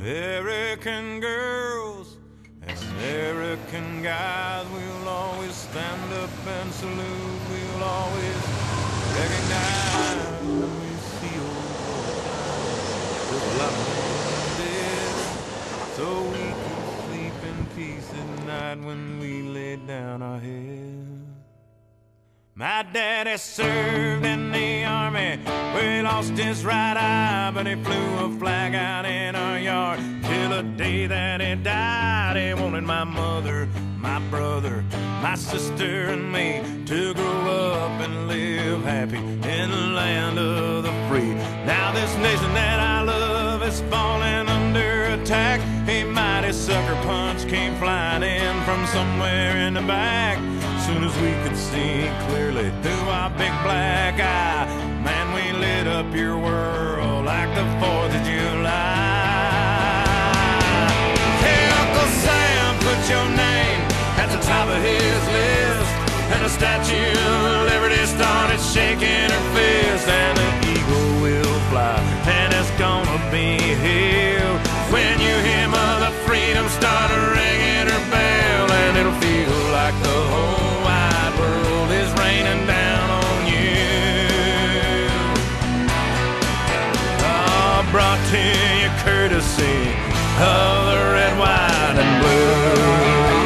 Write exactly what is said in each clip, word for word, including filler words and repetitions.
American girls and American guys, we'll always stand up and salute. We'll always recognize when we see old times. There's a lot more than this, so we can sleep in peace at night when we lay down our heads. My daddy served in the army, where he lost his right eye, but he flew a flag out in our yard till the day that he died. He wanted my mother, my brother, my sister and me to grow up and live happy in the land of the free. Now this nation that I love is falling under attack. A mighty sucker punch came flying in from somewhere in the back. Soon as we could see clearly through our big black eye, man, we lit up your world like the fourth of July. Hey, Uncle Sam, put your name at the top of his list, and the Statue of Liberty started shaking her fist, and the eagle will fly, and it's gonna be here when you hear Mother Freedom start ringing her bell, and it'll feel like the whole world is raining down on you. Oh, brought to you courtesy of the red, white, and blue.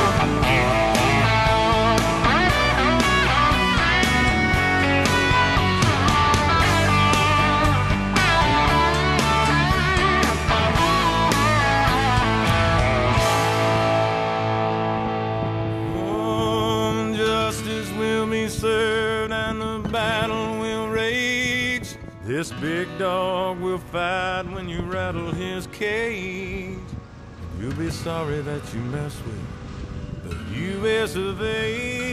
Served and the battle will rage. This big dog will fight when you rattle his cage. You'll be sorry that you messed with the U S of A.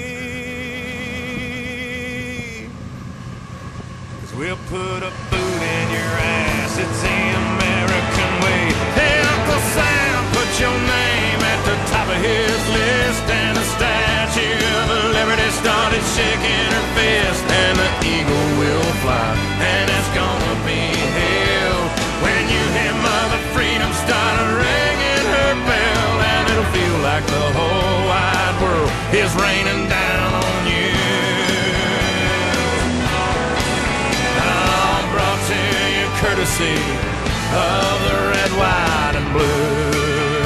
'Cause we'll put a boot in your ass, it's the American way. Hey, Uncle Sam, put your name at the top of his list, and the Statue of Liberty started shaking her fist, and the eagle will fly, and it's gonna be hell when you hear Mother Freedom start ringing her bell, and it'll feel like the whole wide world is raining down on you. I'm brought to you courtesy of the red, white, and blue.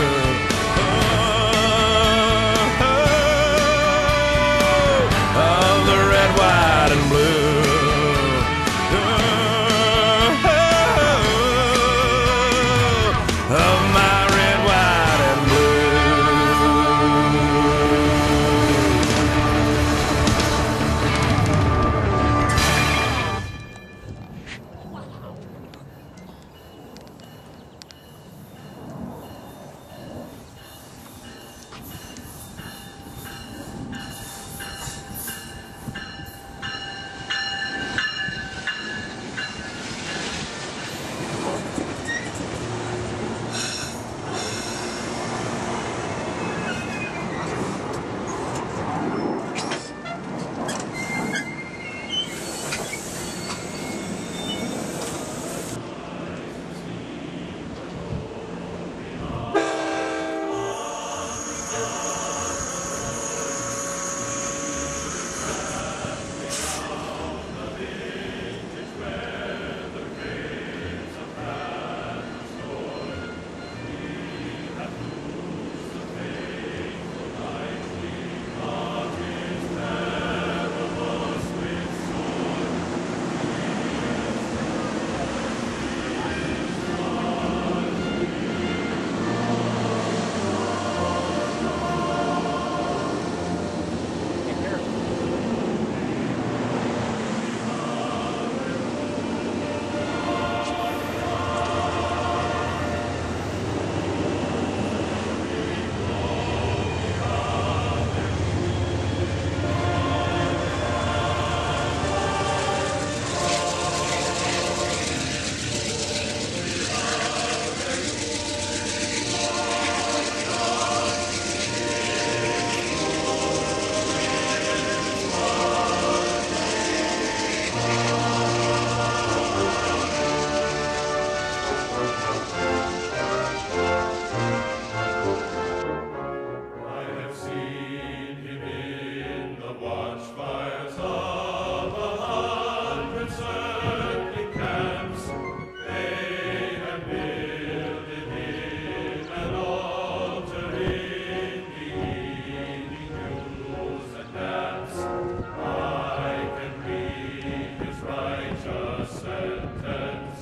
White and blue. Oh, oh, of my red, white, and blue.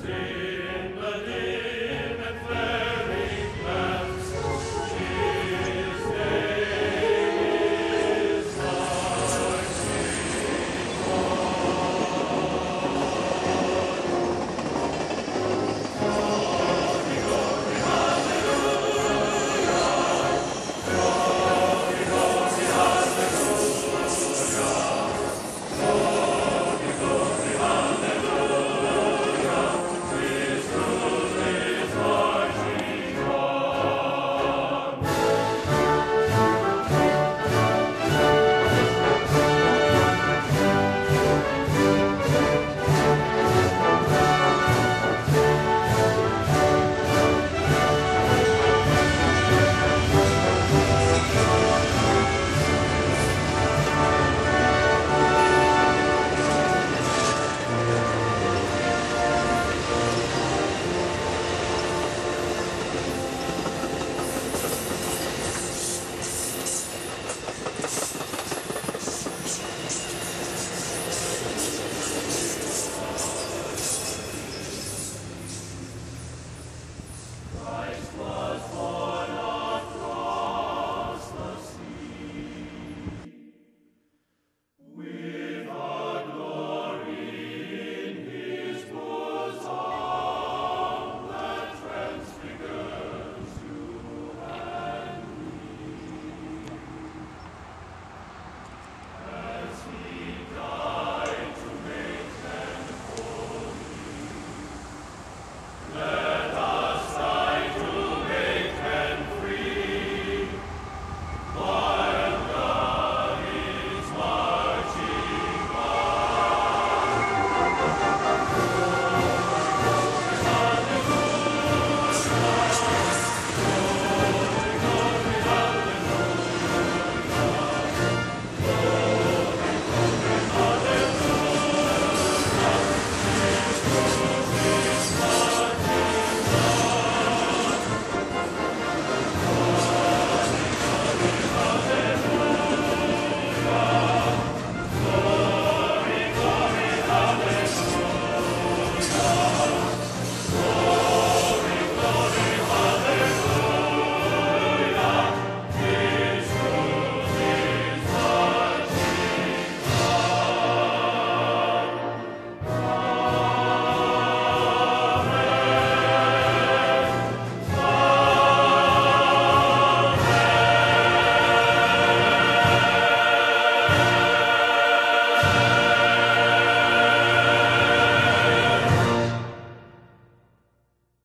day.